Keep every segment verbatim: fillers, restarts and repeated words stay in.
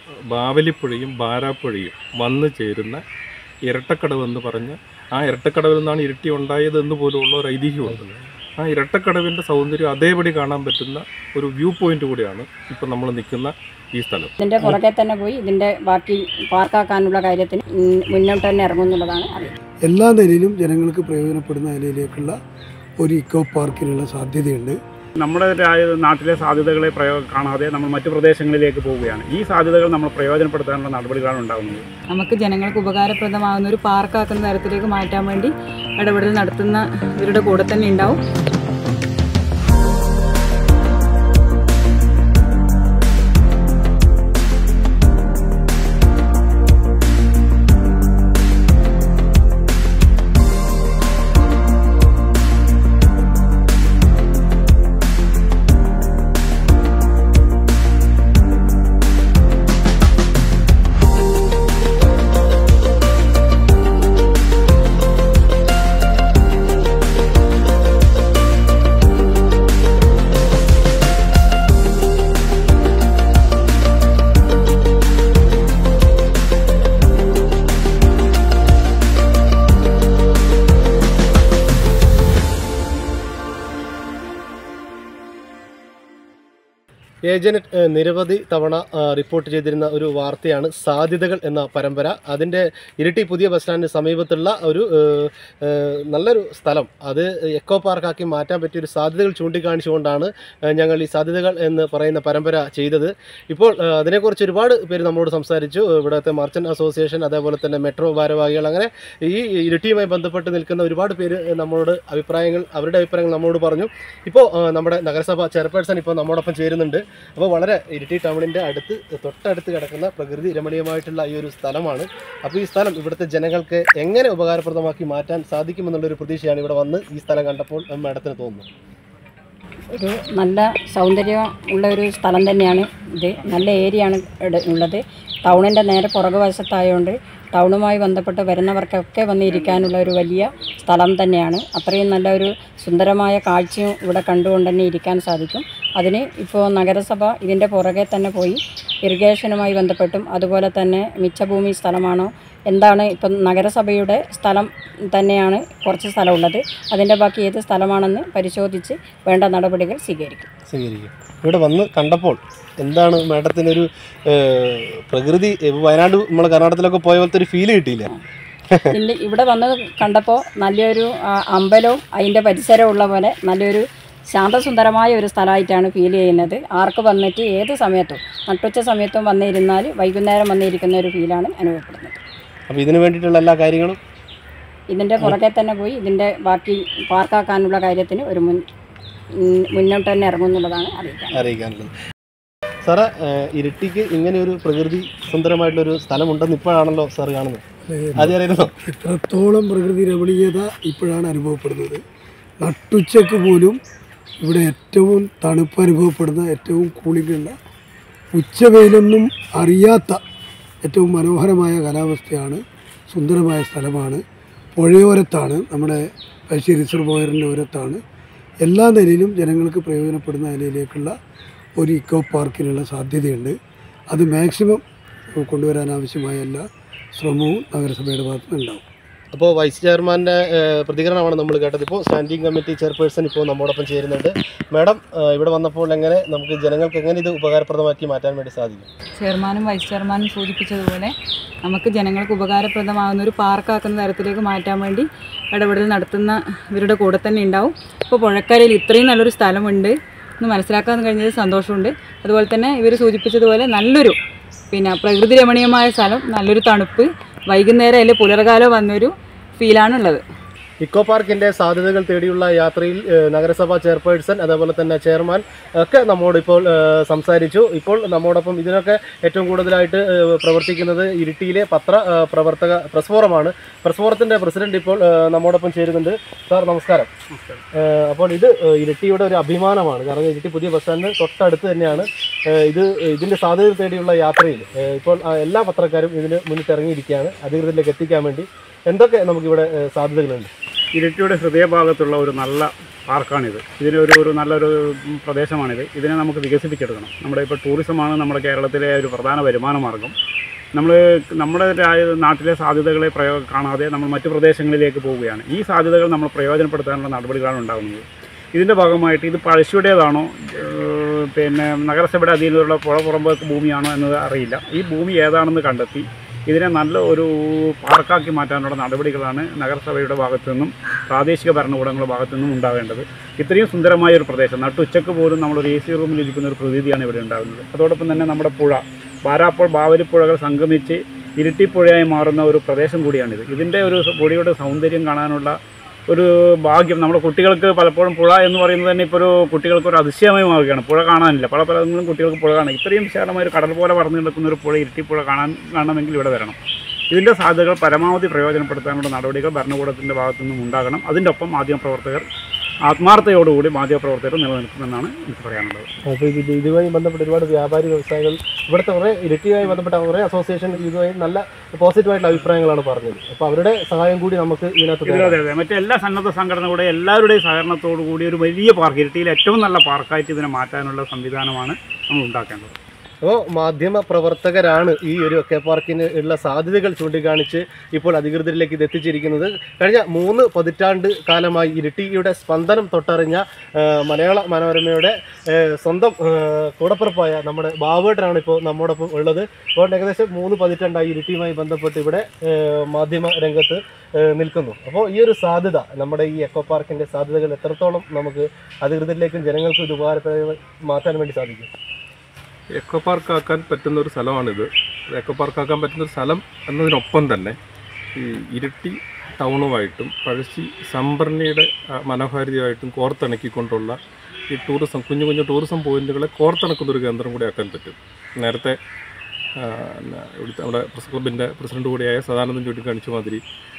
ബാവലിപ്പുഴയും ബാരാപ്പുഴയും വന്നു ചേരുന്ന ഇരട്ടക്കടവെന്ന് പറഞ്ഞ് ആ ഇരട്ടക്കടവിൽ നിന്നാണ് ഇരിട്ടി ഉണ്ടായതെന്ന് പോലുമുള്ള ഒരു ഐതിഹ്യമുണ്ട്. ആ ഇരട്ടക്കടവിൻ്റെ സൗന്ദര്യം അതേപടി കാണാൻ പറ്റുന്ന ഒരു വ്യൂ പോയിന്റ് കൂടിയാണ് ഇപ്പം നമ്മൾ നിൽക്കുന്ന ഈ സ്ഥലം. ഇതിൻ്റെ പുറകെ തന്നെ പോയി ഇതിൻ്റെ ബാക്കി പാർക്കാക്കാനുള്ള കാര്യത്തിന് മുന്നോട്ട് തന്നെ ഇറങ്ങുന്നുള്ളതാണ് അറിയാം. എല്ലാ നിലയിലും ജനങ്ങൾക്ക് പ്രയോജനപ്പെടുന്ന നിലയിലേക്കുള്ള ഒരു ഇക്കോ പാർക്കിനുള്ള സാധ്യതയുണ്ട്. നമ്മുടെ നാട്ടിലെ സാധ്യതകളെ പ്രയോഗ കാണാതെ നമ്മൾ മറ്റു പ്രദേശങ്ങളിലേക്ക് പോവുകയാണ്. ഈ സാധ്യതകൾ നമ്മൾ പ്രയോജനപ്പെടുത്താനുള്ള നടപടികളാണ് ഉണ്ടാകുന്നത്. നമുക്ക് ജനങ്ങൾക്ക് ഉപകാരപ്രദമാകുന്ന ഒരു പാർക്കാക്കുന്ന തരത്തിലേക്ക് മാറ്റാൻ വേണ്ടി ഇടപെടൽ നടത്തുന്ന ഇവരുടെ കൂടെ തന്നെ ഉണ്ടാവും. ഏജന്റ് നിരവധി തവണ റിപ്പോർട്ട് ചെയ്തിരുന്ന ഒരു വാർത്തയാണ് സാധ്യതകൾ എന്ന പരമ്പര. അതിൻ്റെ ഇരിട്ടി പുതിയ ബസ് സ്റ്റാൻഡിന് സമീപത്തുള്ള ഒരു നല്ലൊരു സ്ഥലം അത് എക്കോ പാർക്കാക്കി മാറ്റാൻ പറ്റിയൊരു സാധ്യതകൾ ചൂണ്ടിക്കാണിച്ചുകൊണ്ടാണ് ഞങ്ങൾ ഈ സാധ്യതകൾ എന്ന് പറയുന്ന പരമ്പര ചെയ്തത്. ഇപ്പോൾ അതിനെക്കുറിച്ച് ഒരുപാട് പേര് നമ്മളോട് സംസാരിച്ചു. ഇവിടുത്തെ മർച്ചൻ്റ് അസോസിയേഷൻ, അതേപോലെ തന്നെ മെട്രോ ഭാരവാഹികൾ, അങ്ങനെ ഈ ഇരിട്ടിയുമായി ബന്ധപ്പെട്ട് നിൽക്കുന്ന ഒരുപാട് പേര് നമ്മളോട് അഭിപ്രായങ്ങൾ അവരുടെ അഭിപ്രായങ്ങൾ നമ്മളോട് പറഞ്ഞു. ഇപ്പോൾ നമ്മുടെ നഗരസഭ ചെയർപേഴ്സൺ ഇപ്പോൾ നമ്മോടൊപ്പം ചേരുന്നുണ്ട്. അപ്പോൾ വളരെ ഇരിട്ടി ടൗണിൻ്റെ അടുത്ത് തൊട്ടടുത്ത് കിടക്കുന്ന പ്രകൃതി രമണീയമായിട്ടുള്ള ഈ ഒരു സ്ഥലമാണ്. അപ്പോൾ ഈ സ്ഥലം ഇവിടുത്തെ ജനങ്ങൾക്ക് എങ്ങനെ ഉപകാരപ്രദമാക്കി മാറ്റാൻ സാധിക്കുമെന്നുള്ളൊരു പ്രതീക്ഷയാണ് ഇവിടെ വന്ന് ഈ സ്ഥലം കണ്ടപ്പോൾ മാഡത്തിന് തോന്നുന്നത്. ഒരു നല്ല സൗന്ദര്യം ഉള്ള ഒരു സ്ഥലം തന്നെയാണ് ഇത്. നല്ല ഏരിയയാണ് ഉള്ളത്. ടൗണിൻ്റെ നേരെ പുറകു വശത്തായതുകൊണ്ട് ടൗണുമായി ബന്ധപ്പെട്ട് വരുന്നവർക്കൊക്കെ വന്നിരിക്കാനുള്ള ഒരു വലിയ സ്ഥലം തന്നെയാണ്. അത്രയും നല്ല ഒരു സുന്ദരമായ കാഴ്ചയും ഇവിടെ കണ്ടുകൊണ്ട് തന്നെ ഇരിക്കാൻ സാധിക്കും. അതിന് ഇപ്പോൾ നഗരസഭ ഇതിൻ്റെ പുറകെ തന്നെ പോയി ഇറിഗേഷനുമായി ബന്ധപ്പെട്ടും അതുപോലെ തന്നെ മിച്ചഭൂമി സ്ഥലമാണോ എന്താണ് ഇപ്പം നഗരസഭയുടെ സ്ഥലം തന്നെയാണ് കുറച്ച് സ്ഥലമുള്ളത്. അതിൻ്റെ ബാക്കി ഏത് സ്ഥലമാണെന്ന് പരിശോധിച്ച് വേണ്ട നടപടികൾ സ്വീകരിക്കും സ്വീകരിക്കും ഇവിടെ വന്ന് കണ്ടപ്പോൾ എന്താണ് മാഡത്തിനൊരു പ്രകൃതി വയനാട് നമ്മൾ കർണാടകത്തിലൊക്കെ പോയ പോലത്തെ ഒരു ഫീല് കിട്ടിയില്ല? പിന്നെ ഇവിടെ വന്ന് കണ്ടപ്പോൾ നല്ലൊരു അമ്പലവും അതിൻ്റെ പരിസരവും ഉള്ള പോലെ നല്ലൊരു ശാന്തസുന്ദരമായ ഒരു സ്ഥലമായിട്ടാണ് ഫീൽ ചെയ്യുന്നത്. ആർക്ക് വന്നിട്ട് ഏത് സമയത്തും നട്ടുച്ച സമയത്തും വന്നിരുന്നാൽ വൈകുന്നേരം വന്നിരിക്കുന്ന ഒരു ഫീലാണ് അനുഭവപ്പെടുന്നത്. അപ്പോൾ ഇതിന് വേണ്ടിയിട്ടുള്ള എല്ലാ കാര്യങ്ങളും ഇതിൻ്റെ പുറകെ തന്നെ പോയി ഇതിൻ്റെ ബാക്കി പാർക്കാക്കാനുള്ള കാര്യത്തിന് ഒരു മുൻ മുന്നോട്ട് തന്നെ ഇറങ്ങുന്നുള്ളതാണ് അറിയിക്കാൻ അറിയിക്കാനുള്ളത്. സാറ് ഇരിട്ടിക്ക് ഇങ്ങനെ ഒരു പ്രകൃതി സുന്ദരമായിട്ടുള്ളൊരു സ്ഥലമുണ്ടെന്ന് ഇപ്പോഴാണല്ലോ സാർ കാണുന്നത്. അതറിയായിരുന്നോ? ഇത്രത്തോളം പ്രകൃതി രമണീയത ഇപ്പോഴാണ് അനുഭവപ്പെടുന്നത്. നട്ടുച്ചക്ക് പോലും ഇവിടെ ഏറ്റവും തണുപ്പ് അനുഭവപ്പെടുന്ന, ഏറ്റവും കൂളിങ്ങുള്ള, ഉച്ചവെയിലൊന്നും അറിയാത്ത ഏറ്റവും മനോഹരമായ കാലാവസ്ഥയാണ്. സുന്ദരമായ സ്ഥലമാണ്. പുഴയോരത്താണ്, നമ്മുടെ പഴശ്ശി റിസർവോയറിൻ്റെ ഓരത്താണ്. എല്ലാ നിലയിലും ജനങ്ങൾക്ക് പ്രയോജനപ്പെടുന്ന നിലയിലേക്കുള്ള ഒരു ഇക്കോ പാർക്കിനുള്ള സാധ്യതയുണ്ട്. അത് മാക്സിമം കൊണ്ടുവരാൻ ആവശ്യമായ എല്ലാ ശ്രമവും നഗരസഭയുടെ ഭാഗത്ത് ഉണ്ടാവും. അപ്പോൾ വൈസ് ചെയർമാൻ്റെ പ്രതികരണമാണ് നമ്മൾ കേട്ടത്. ഇപ്പോൾ സ്റ്റാൻഡിംഗ് കമ്മിറ്റി ചെയർപേഴ്സൺ ഇപ്പോൾ നമ്മോടൊപ്പം ചേരുന്നുണ്ട്. മാഡം, ഇവിടെ വന്നപ്പോൾ എങ്ങനെ നമുക്ക് ജനങ്ങൾക്ക് എങ്ങനെ ഇത് ഉപകാരപ്രദമാക്കി മാറ്റാൻ വേണ്ടി സാധിക്കും? ചെയർമാനും വൈസ് ചെയർമാനും സൂചിപ്പിച്ചതുപോലെ നമുക്ക് ജനങ്ങൾക്ക് ഉപകാരപ്രദമാകുന്ന ഒരു പാർക്കാക്കുന്ന തരത്തിലേക്ക് മാറ്റാൻ വേണ്ടി ഇടപെടൽ നടത്തുന്ന ഇവരുടെ കൂടെ തന്നെ ഉണ്ടാവും. ഇപ്പോൾ പുഴക്കരയിൽ ഇത്രയും നല്ലൊരു സ്ഥലമുണ്ട് എന്ന് മനസ്സിലാക്കാൻ കഴിഞ്ഞത് സന്തോഷമുണ്ട്. അതുപോലെ തന്നെ ഇവർ സൂചിപ്പിച്ചതുപോലെ നല്ലൊരു പിന്നെ പ്രകൃതി രമണീയമായ സ്ഥലം, നല്ലൊരു തണുപ്പ്, വൈകുന്നേരം അല്ലെങ്കിൽ പുലർകാലം വന്നൊരു ഫീലാണുള്ളത്. ഇക്കോ പാർക്കിൻ്റെ സാധ്യതകൾ തേടിയുള്ള യാത്രയിൽ നഗരസഭാ ചെയർപേഴ്സൺ അതേപോലെ തന്നെ ചെയർമാൻ ഒക്കെ നമ്മോട് ഇപ്പോൾ സംസാരിച്ചു. ഇപ്പോൾ നമ്മോടൊപ്പം ഇതിനൊക്കെ ഏറ്റവും കൂടുതലായിട്ട് പ്രവർത്തിക്കുന്നത് ഇരിട്ടിയിലെ പത്ര പ്രവർത്തക പ്രസ് ഫോറമാണ്. പ്രസ് ഫോറത്തിൻ്റെ പ്രസിഡന്റ് ഇപ്പോൾ നമ്മോടൊപ്പം ചേരുന്നുണ്ട്. സാർ നമസ്കാരം. അപ്പോൾ ഇത് ഇരിട്ടിയുടെ ഒരു അഭിമാനമാണ്. കാരണം ഇരിട്ടി പുതിയ ബസ് സ്റ്റാൻഡിന് തൊട്ടടുത്ത് തന്നെയാണ്. ഇത് ഇതിൻ്റെ സാധ്യത തേടിയുള്ള യാത്രയിൽ ഇപ്പോൾ എല്ലാ പത്രക്കാരും ഇതിന് മുന്നിട്ടിറങ്ങിയിരിക്കുകയാണ് അധികൃതരിലേക്ക് എത്തിക്കാൻ വേണ്ടി. എന്തൊക്കെ നമുക്കിവിടെ സാധ്യതകളുണ്ട്? ഇരിട്ടിയുടെ ഹൃദയഭാഗത്തുള്ള ഒരു നല്ല പാർക്കാണിത്. ഇതിനൊരു ഒരു നല്ലൊരു പ്രദേശമാണിത്. ഇതിനെ നമുക്ക് വികസിപ്പിച്ചെടുക്കണം. നമ്മുടെ ഇപ്പോൾ ടൂറിസമാണ് നമ്മുടെ കേരളത്തിലെ ഒരു പ്രധാന വരുമാന മാർഗം. നമ്മൾ നമ്മുടെ നാട്ടിലെ സാധ്യതകളെ പ്രയോ കാണാതെ നമ്മൾ മറ്റു പ്രദേശങ്ങളിലേക്ക് പോവുകയാണ്. ഈ സാധ്യതകൾ നമ്മൾ പ്രയോജനപ്പെടുത്താനുള്ള നടപടികളാണ് ഉണ്ടാകുന്നത്. ഇതിൻ്റെ ഭാഗമായിട്ട് ഇത് പഴശ്ശിയുടേതാണോ പിന്നെ നഗരസഭയുടെ അധീനതയിലുള്ള പുഴ പുറമ്പോക്ക് ഭൂമിയാണോ എന്നത് അറിയില്ല. ഈ ഭൂമി ഏതാണെന്ന് കണ്ടെത്തി ഇതിനെ നല്ല ഒരു പാർക്കാക്കി മാറ്റാനുള്ള നടപടികളാണ് നഗരസഭയുടെ ഭാഗത്തു നിന്നും പ്രാദേശിക ഭരണകൂടങ്ങളുടെ ഭാഗത്തു നിന്നും ഉണ്ടാവേണ്ടത്. ഇത്രയും സുന്ദരമായ ഒരു പ്രദേശം നട്ടുച്ചയ്ക്ക് പോലും നമ്മളൊരു എ സി റൂമിൽ ഇരിക്കുന്ന ഒരു പ്രതീതിയാണ് ഇവിടെ ഉണ്ടാകുന്നത്. അതോടൊപ്പം തന്നെ നമ്മുടെ പുഴ ബാരാപ്പോൾ ബാവലിപ്പുഴകൾ സംഗമിച്ച് ഇരിട്ടിപ്പുഴയായി മാറുന്ന ഒരു പ്രദേശം കൂടിയാണിത്. ഇതിൻ്റെ ഒരു പുഴയുടെ സൗന്ദര്യം കാണാനുള്ള ഒരു ഭാഗ്യം നമ്മുടെ കുട്ടികൾക്ക് പലപ്പോഴും പുഴ എന്ന് പറയുന്നത് തന്നെ ഇപ്പോൾ ഒരു കുട്ടികൾക്ക് ഒരു അതിശയമായി മാറുകയാണ്. പുഴ കാണാനില്ല. പല പലങ്ങളും കുട്ടികൾക്ക് പുഴ കാണാൻ ഇത്രയും വിശാലമായ ഒരു കടൽ പോലെ പറന്നു കിടക്കുന്ന ഒരു പുഴ ഇരിട്ടിപ്പുഴ കാണാൻ കാണണമെങ്കിൽ ഇവിടെ വരണം. ഇതിൻ്റെ സാധ്യതകൾ പരമാവധി പ്രയോജനപ്പെടുത്താനുള്ള നടപടികൾ ഭരണകൂടത്തിൻ്റെ ഭാഗത്തു നിന്നും ഉണ്ടാകണം. അതിൻ്റെ ഒപ്പം മാധ്യമപ്രവർത്തകർ ആത്മാർത്ഥതയോടുകൂടി മാധ്യമപ്രവർത്തകർ നിലനിൽക്കുമെന്നാണ് എനിക്ക് പറയാനുള്ളത്. അപ്പോൾ ഇത് ഇതുമായി ബന്ധപ്പെട്ട ഒരുപാട് വ്യാപാരി വ്യവസായികൾ ഇവിടുത്തെ കുറേ ഇരിട്ടിയുമായി ബന്ധപ്പെട്ട കുറേ അസോസിയേഷൻ ഇതുമായി നല്ല പോസിറ്റീവായിട്ടുള്ള അഭിപ്രായങ്ങളാണ് പറഞ്ഞത്. അപ്പോൾ അവരുടെ സഹായം കൂടി നമുക്ക് ഇതിനകത്ത് അതെ അതെ മറ്റെല്ലാ സന്നദ്ധ സംഘടനകളുടെ എല്ലാവരുടെയും സഹകരണത്തോടു കൂടി ഒരു വലിയ പാർക്ക് ഇരിട്ടിയിലെ ഏറ്റവും നല്ല പാർക്കായിട്ട് ഇതിനെ മാറ്റാനുള്ള സംവിധാനമാണ് നമ്മൾ ഉണ്ടാക്കേണ്ടത്. അപ്പോൾ മാധ്യമ പ്രവർത്തകരാണ് ഈ ഒരു എക്കോ പാർക്കിന് ഉള്ള സാധ്യതകൾ ചൂണ്ടിക്കാണിച്ച് ഇപ്പോൾ അധികൃതരിലേക്ക് ഇത് എത്തിച്ചിരിക്കുന്നത്. കഴിഞ്ഞ മൂന്ന് പതിറ്റാണ്ട് കാലമായി ഇരിട്ടിയുടെ സ്പന്ദനം തൊട്ടറിഞ്ഞ മലയാള മനോരമയുടെ സ്വന്തം കൂടപ്പിറപ്പായ നമ്മുടെ ബാബുവേട്ടനാണ് ഇപ്പോൾ നമ്മോടൊപ്പം ഉള്ളത്. അപ്പോൾ ഏകദേശം മൂന്ന് പതിറ്റാണ്ടായി ഇരിട്ടിയുമായി ബന്ധപ്പെട്ട് ഇവിടെ മാധ്യമ രംഗത്ത് നിൽക്കുന്നു. അപ്പോൾ ഈ ഒരു സാധ്യത നമ്മുടെ ഈ എക്കോ പാർക്കിൻ്റെ സാധ്യതകൾ എത്രത്തോളം നമുക്ക് അധികൃതരിലേക്കും ജനങ്ങൾക്കും ഇത് ഉപകാരപ്രദമായി മാറ്റാൻ വേണ്ടി സാധിക്കും? എക്കോ പാർക്കാക്കാൻ പറ്റുന്ന ഒരു സ്ഥലമാണിത്. എക്കോ പാർക്കാക്കാൻ പറ്റുന്ന ഒരു സ്ഥലം എന്നതിനൊപ്പം തന്നെ ഈ ഇരിട്ടി ടൗണുമായിട്ടും പഴശ്ശി സംഭരണിയുടെ മനോഹാരിതയായിട്ടും കോർത്തിണക്കിക്കൊണ്ടുള്ള ഈ ടൂറിസം കുഞ്ഞു കുഞ്ഞു ടൂറിസം പോയിന്റുകളെ കോർത്തിണക്കുന്നൊരു കേന്ദ്രം കൂടി ആക്കാൻ പറ്റും. നേരത്തെ ഇവിടുത്തെ നമ്മുടെ പ്രസ് ക്ലബിൻ്റെ പ്രസിഡന്റ് കൂടിയായ സദാനന്ദൻ ചൂണ്ടിക്കാണിച്ച മാതിരി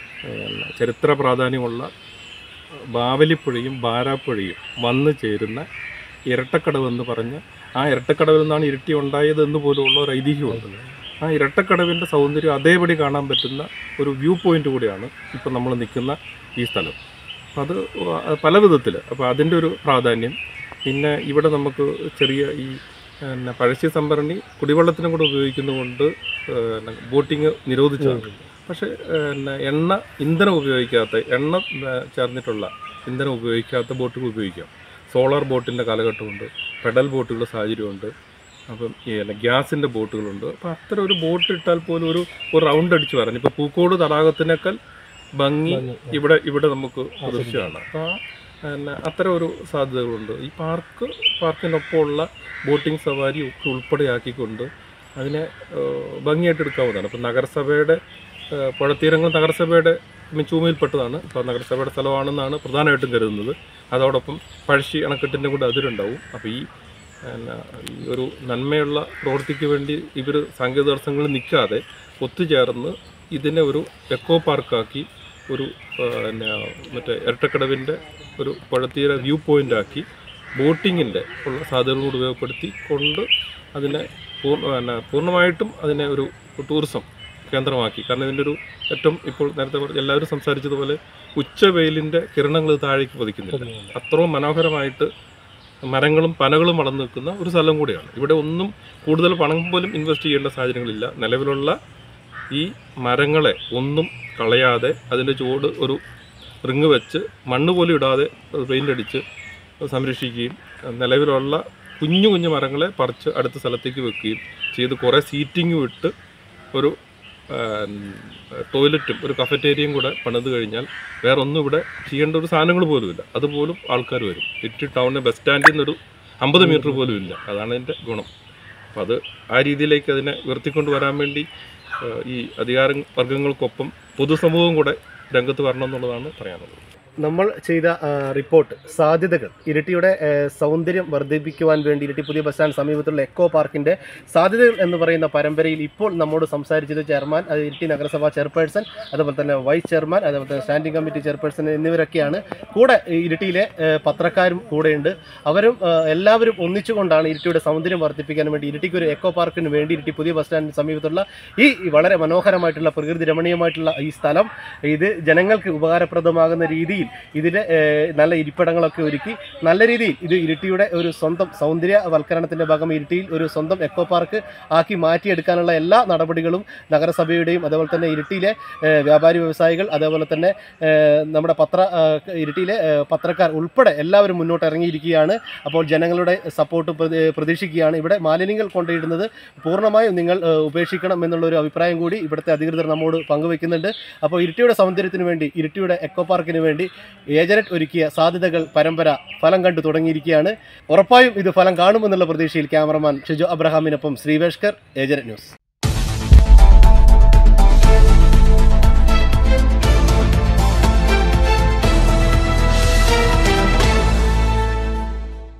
ചരിത്ര പ്രാധാന്യമുള്ള ബാവലിപ്പുഴയും ബാരാപ്പുഴയും വന്നു ചേരുന്ന ഇരട്ടക്കടവെന്ന് പറഞ്ഞ് ആ ഇരട്ടക്കടവിൽ നിന്നാണ് ഇരിട്ടി ഉണ്ടായത് എന്ന് പോലുമുള്ള ഒരു ഐതിഹ്യമുണ്ട്. ആ ഇരട്ടക്കടവിൻ്റെ സൗന്ദര്യം അതേപടി കാണാൻ പറ്റുന്ന ഒരു വ്യൂ പോയിൻ്റ് കൂടിയാണ് ഇപ്പം നമ്മൾ നിൽക്കുന്ന ഈ സ്ഥലം. അപ്പം അത് പല വിധത്തിൽ അപ്പോൾ അതിൻ്റെ ഒരു പ്രാധാന്യം. പിന്നെ ഇവിടെ നമുക്ക് ചെറിയ ഈ പിന്നെ പഴശ്ശി സംഭരണി കുടിവെള്ളത്തിനും കൂടെ ഉപയോഗിക്കുന്നതുകൊണ്ട് ബോട്ടിങ് നിരോധിച്ചതാണ്. പക്ഷേ പിന്നെ എണ്ണ ഇന്ധനം ഉപയോഗിക്കാത്ത എണ്ണ ചേർന്നിട്ടുള്ള ഇന്ധനം ഉപയോഗിക്കാത്ത ബോട്ടുകൾ ഉപയോഗിക്കാം. സോളാർ ബോട്ടിൻ്റെ കാലഘട്ടമുണ്ട്, പെഡൽ ബോട്ടുകളുടെ സാഹചര്യമുണ്ട്, അപ്പം ഈ ഗ്യാസിൻ്റെ ബോട്ടുകളുണ്ട്. അപ്പോൾ അത്തരം ഒരു ബോട്ട് ഇട്ടാൽ പോലും ഒരു ഒരു റൗണ്ട് അടിച്ച് പറഞ്ഞു. ഇപ്പോൾ പൂക്കോട് തടാകത്തിനേക്കാൾ ഭംഗി ഇവിടെ ഇവിടെ നമുക്ക് ദൃശ്യമാണ്. അപ്പോൾ പിന്നെ അത്തരം ഒരു സാധ്യതകളുണ്ട്. ഈ പാർക്ക് പാർക്കിനൊപ്പമുള്ള ബോട്ടിംഗ് സവാരി ഒക്കെ ഉൾപ്പെടെയാക്കിക്കൊണ്ട് അതിനെ ഭംഗിയായിട്ട് എടുക്കാവുന്നതാണ്. അപ്പം നഗരസഭയുടെ പുഴത്തീരങ്ങൾ നഗരസഭയുടെ ചൂമയിൽപ്പെട്ടതാണ്. അപ്പോൾ നഗരസഭയുടെ സ്ഥലമാണെന്നാണ് പ്രധാനമായിട്ടും കരുതുന്നത്. അതോടൊപ്പം പഴശ്ശി അണക്കെട്ടിൻ്റെ കൂടെ അതിരുണ്ടാവും. അപ്പോൾ ഈ ഈ ഒരു നന്മയുള്ള പ്രവൃത്തിക്ക് വേണ്ടി ഇവർ സാങ്കേതിക തടസ്സങ്ങളിൽ നിൽക്കാതെ ഒത്തുചേർന്ന് ഇതിനെ ഒരു എക്കോ പാർക്കാക്കി ഒരു പിന്നെ മറ്റേ ഇരട്ടക്കടവിൻ്റെ ഒരു പുഴത്തീര വ്യൂ പോയിൻ്റാക്കി ബോട്ടിങ്ങിൻ്റെ ഉള്ള സാധ്യതകൾ കൂടി ഉപയോഗപ്പെടുത്തി കൊണ്ട് അതിനെ പൂർണ്ണ പിന്നെ പൂർണ്ണമായിട്ടും അതിനെ ഒരു ടൂറിസം കേന്ദ്രമാക്കി. കാരണം ഇതിൻ്റെ ഒരു ഏറ്റവും ഇപ്പോൾ നേരത്തെ എല്ലാവരും സംസാരിച്ചതുപോലെ ഉച്ചവെയിലിൻ്റെ കിരണങ്ങൾ താഴേക്ക് പതിക്കുന്നില്ല. അത്രയും മനോഹരമായിട്ട് മരങ്ങളും പനകളും വളർന്നു നിൽക്കുന്ന ഒരു സ്ഥലം കൂടിയാണ്. ഇവിടെ ഒന്നും കൂടുതൽ പണം പോലും ഇൻവെസ്റ്റ് ചെയ്യേണ്ട സാഹചര്യങ്ങളില്ല. നിലവിലുള്ള ഈ മരങ്ങളെ ഒന്നും കളയാതെ അതിൻ്റെ ചുവട് ഒരു റിങ് വെച്ച് മണ്ണ് പോലും ഇടാതെ പെയിൻ്റ് അടിച്ച് സംരക്ഷിക്കുകയും നിലവിലുള്ള കുഞ്ഞു കുഞ്ഞു മരങ്ങളെ പറിച്ച് അടുത്ത സ്ഥലത്തേക്ക് വെക്കുകയും ചെയ്ത് കുറേ സീറ്റിങ്ങും ഇട്ട് ഒരു ടോയ്ലറ്റും ഒരു കഫറ്റേരിയയും കൂടെ പണിത് കഴിഞ്ഞാൽ വേറെ ഒന്നും ഇവിടെ ചെയ്യേണ്ട ഒരു സാധനങ്ങൾ പോലുമില്ല. അതുപോലും ആൾക്കാർ വരും. ഇരിട്ടി ടൗണിലെ ബസ് സ്റ്റാൻഡിൽ നിന്നൊരു അമ്പത് മീറ്റർ പോലും ഇല്ല. അതാണ് അതിൻ്റെ ഗുണം. അപ്പം അത് ആ രീതിയിലേക്ക് അതിനെ ഉയർത്തിക്കൊണ്ട് വരാൻ വേണ്ടി ഈ അധികാര വർഗങ്ങൾക്കൊപ്പം പൊതുസമൂഹം കൂടെ രംഗത്ത് വരണം എന്നുള്ളതാണ് പറയാനുള്ളത്. നമ്മൾ ചെയ്ത റിപ്പോർട്ട് സാധ്യതകൾ ഇരിട്ടിയുടെ സൗന്ദര്യം വർദ്ധിപ്പിക്കുവാൻ വേണ്ടി ഇരിട്ടി പുതിയ ബസ് സ്റ്റാൻഡ് സമീപത്തുള്ള എക്കോ പാർക്കിൻ്റെ സാധ്യതകൾ എന്ന് പറയുന്ന പരമ്പരയിൽ ഇപ്പോൾ നമ്മോട് സംസാരിച്ചത് ചെയർമാൻ, അത് ഇരിട്ടി നഗരസഭാ ചെയർപേഴ്സൺ, അതുപോലെ തന്നെ വൈസ് ചെയർമാൻ, അതുപോലെ തന്നെ സ്റ്റാൻഡിംഗ് കമ്മിറ്റി ചെയർപേഴ്സൺ എന്നിവരൊക്കെയാണ്. കൂടെ ഇരിട്ടിയിലെ പത്രക്കാരും കൂടെയുണ്ട്. അവരും എല്ലാവരും ഒന്നിച്ചുകൊണ്ടാണ് ഇരിട്ടിയുടെ സൗന്ദര്യം വർദ്ധിപ്പിക്കാൻ വേണ്ടി ഇരിട്ടിക്ക് ഒരു എക്കോ പാർക്കിന് വേണ്ടി ഇരിട്ടി പുതിയ ബസ് സ്റ്റാൻഡിന് സമീപത്തുള്ള ഈ വളരെ മനോഹരമായിട്ടുള്ള പ്രകൃതി രമണീയമായിട്ടുള്ള ഈ സ്ഥലം ഇത് ജനങ്ങൾക്ക് ഉപകാരപ്രദമാകുന്ന രീതിയിൽ രീതിയിൽ ഇതിൻ്റെ നല്ല ഇരിപ്പിടങ്ങളൊക്കെ ഒരുക്കി നല്ല രീതിയിൽ ഇത് ഇരിട്ടിയുടെ ഒരു സ്വന്തം സൗന്ദര്യവൽക്കരണത്തിൻ്റെ ഭാഗം ഇരിട്ടിയിൽ ഒരു സ്വന്തം എക്കോ പാർക്ക് ആക്കി മാറ്റിയെടുക്കാനുള്ള എല്ലാ നടപടികളും നഗരസഭയുടെയും അതുപോലെ തന്നെ ഇരിട്ടിയിലെ വ്യാപാരി വ്യവസായികൾ അതേപോലെ തന്നെ നമ്മുടെ പത്ര ഇരിട്ടിയിലെ പത്രക്കാർ ഉൾപ്പെടെ എല്ലാവരും മുന്നോട്ട് ഇറങ്ങിയിരിക്കുകയാണ്. അപ്പോൾ ജനങ്ങളുടെ സപ്പോർട്ട് പ്രതീക്ഷിക്കുകയാണ്. ഇവിടെ മാലിന്യങ്ങൾ കൊണ്ടിടുന്നത് പൂർണ്ണമായും നിങ്ങൾ ഉപേക്ഷിക്കണം എന്നുള്ളൊരു അഭിപ്രായം കൂടി ഇവിടുത്തെ അധികൃതർ നമ്മോട് പങ്കുവെക്കുന്നുണ്ട്. അപ്പോൾ ഇരിട്ടിയുടെ സൗന്ദര്യത്തിന് വേണ്ടി ഇരിട്ടിയുടെ എക്കോ പാർക്കിന് വേണ്ടി ഏജനറ്റ് ഒരുക്കിയ സാധ്യതകൾ പരമ്പര ഫലം കണ്ടു തുടങ്ങിയിരിക്കുകയാണ്. ഉറപ്പായും ഇത് ഫലം കാണുമെന്നുള്ള പ്രതീക്ഷയിൽ ക്യാമറമാൻ ഷിജോ അബ്രഹാമിനൊപ്പം ശ്രീവേഷ്കർ, ഏജനറ്റ് ന്യൂസ്.